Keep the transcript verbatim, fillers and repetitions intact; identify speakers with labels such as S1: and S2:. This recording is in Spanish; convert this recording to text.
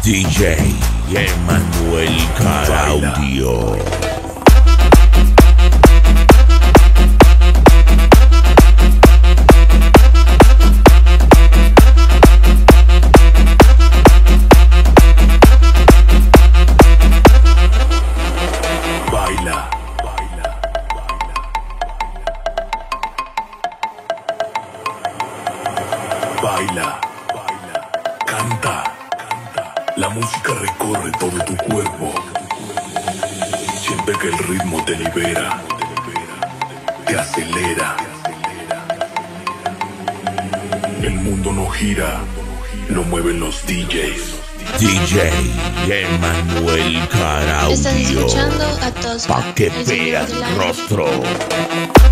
S1: D J Emanuel Caraudio.
S2: Baila, baila, baila, baila, baila, canta, canta. La música recorre todo tu cuerpo. Siente que el ritmo te libera, te acelera. El mundo no gira, lo mueven los D Js.
S1: D J Emanuel Caraudio.
S3: Estás escuchando a Tosca,
S1: Pa' que
S3: el señor
S1: veas
S3: del
S1: mi
S3: aire.
S1: rostro.